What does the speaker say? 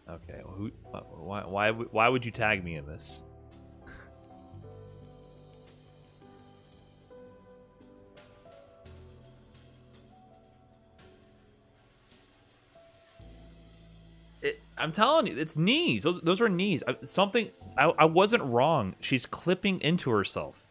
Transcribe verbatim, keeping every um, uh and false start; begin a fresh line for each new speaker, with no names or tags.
Okay, well, who? Why? Why? Why would you tag me in this? It, I'm telling you, it's knees. Those those are knees. I, something. I, I wasn't wrong. She's clipping into herself.